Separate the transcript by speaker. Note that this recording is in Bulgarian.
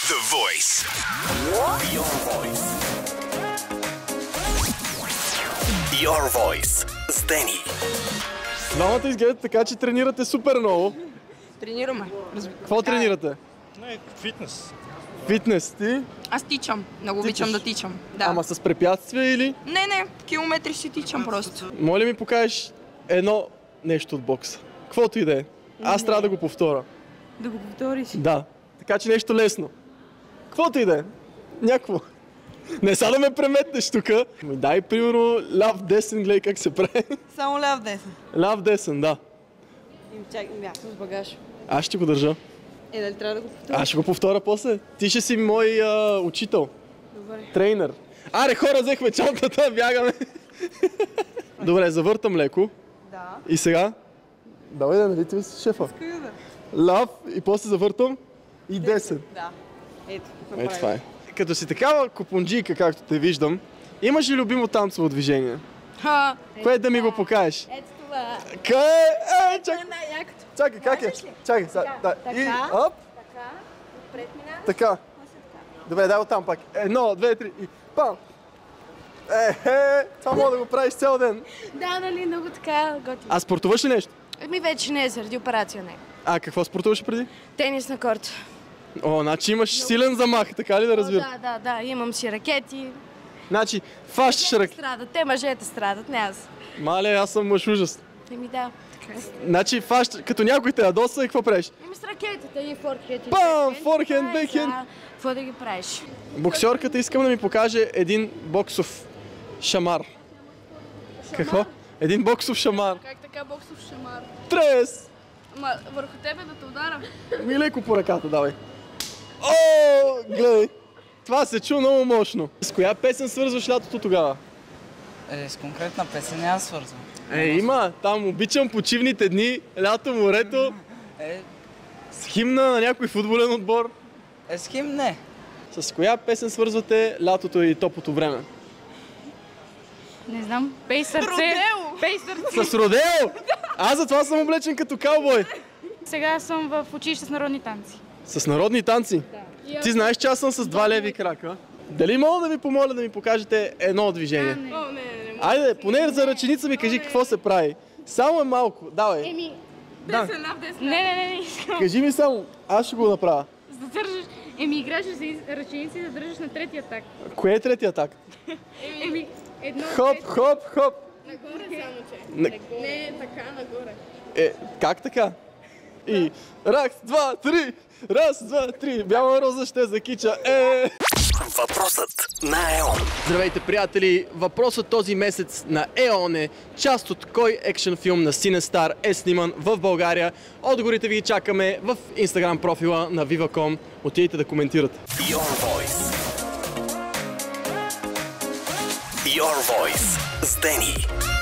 Speaker 1: The Voice. Your Voice. Your Voice. С Дени.
Speaker 2: Двамата изглеждате така, че тренирате супер много.
Speaker 3: Тренираме.
Speaker 2: Какво тренирате?
Speaker 4: Фитнес.
Speaker 2: Фитнес, ти?
Speaker 3: Аз тичам. Много обичам да тичам. Да.
Speaker 2: Ама с препятствия или?
Speaker 3: Не, километри си тичам просто.
Speaker 2: Моля ли ми покажеш едно нещо от бокса? Каквото и да е. Аз трябва да го повторя.
Speaker 3: Да го повториш.
Speaker 2: Да. Така че нещо лесно. Каквото и да е. Някакво. Не сега да ме преметнеш тука. Дай примерно ляв десен, гледай как се прави.
Speaker 5: Само ляв десен.
Speaker 2: Ляв десен, да.
Speaker 5: Чакай, място с багаж.
Speaker 2: Аз ще го държа.
Speaker 5: Дали трябва да го повторя?
Speaker 2: Аз ще го повторя после. Ти ще си мой учител.
Speaker 5: Добре.
Speaker 2: Трейнер. Аре хора, взехме чантата, бягаме. Добре, завъртам леко.
Speaker 5: Да.
Speaker 2: И сега? Давай да, нали ти си шефа?
Speaker 5: Искай да.
Speaker 2: Ляв и после завъртам и десен.
Speaker 5: Да. Ето,
Speaker 2: Ето това е. Като си такава купунджийка, както те виждам, имаш ли любимо танцово движение?
Speaker 3: Ха,
Speaker 2: Кое да ми го покажеш?
Speaker 5: Ето това.
Speaker 2: Кое? Чакай,
Speaker 5: Най-якото.
Speaker 2: чакай, как е?
Speaker 5: Можеш ли?
Speaker 2: Чакай, да. И оп,
Speaker 5: Така. Отпред мина.
Speaker 2: така. Добре, дай оттам пак. Едно, две, три и пам! Това мога да го правиш цял ден.
Speaker 6: Да, нали, много така готино.
Speaker 2: А спортуваш ли нещо?
Speaker 6: Ми вече не е заради операция, не.
Speaker 2: А какво спортуваш преди?
Speaker 6: Тенис на корт.
Speaker 2: О, значи имаш силен замах, така ли да разбира?
Speaker 6: Да, имам си ракети.
Speaker 2: Значи, фащаш ръки.
Speaker 6: Страдат, те мъжете страдат, не аз.
Speaker 2: Мале, аз съм мъж ужас.
Speaker 6: Да, така е.
Speaker 2: Значи, фащаш, като някой те ядоса и какво правиш?
Speaker 6: Ами с ракетите и форхенд.
Speaker 2: Пам! Форхенд, бекхенд.
Speaker 6: Какво да ги правиш?
Speaker 2: Боксерката искам да ми покаже един боксов шамар. Какво? Един боксов шамар.
Speaker 7: Как така боксов шамар?
Speaker 2: Трес!
Speaker 7: Ама върху тебе да те удара.
Speaker 2: Ми леко по ръката, давай. О, гледай! Това се чу много мощно. С коя песен свързваш лятото тогава?
Speaker 8: С конкретна песен няма свързвам.
Speaker 2: Има. Там обичам почивните дни, лято, морето. С химна на някой футболен отбор.
Speaker 8: С хим не.
Speaker 2: С коя песен свързвате лятото и топлото време?
Speaker 7: Не знам. Пей сърце. Родео! Пей сърце.
Speaker 2: С Родео! Аз затова съм облечен като каубой.
Speaker 7: Сега съм в училище с народни танци.
Speaker 2: С народни танци? Да. Ти знаеш, че аз съм с два леви крака. Дали мога да ви помоля да ми покажете едно движение?
Speaker 7: Не. О, не.
Speaker 2: Айде, поне за ръченица ми кажи какво се прави. Само е малко, давай. Да.
Speaker 7: Не.
Speaker 2: Кажи ми само, аз ще го направя.
Speaker 7: Задържаш. Играш с ръченици да държиш на третия так.
Speaker 2: Кое е третия так?
Speaker 7: Едно.
Speaker 2: Хоп.
Speaker 7: Нагоре само, че. Не, така, нагоре.
Speaker 2: Как така? И раз, два, три. Раз, два, три. Бяла роза ще закича.
Speaker 1: Въпросът на ЕОН.
Speaker 2: Здравейте, приятели! Въпросът този месец на ЕОН е част от кой екшен филм на Синестар е сниман в България. Отговорите ви чакаме в Instagram профила на Viva.com. Отидете да коментирате.
Speaker 1: Your Voice. Your Voice. С Дени.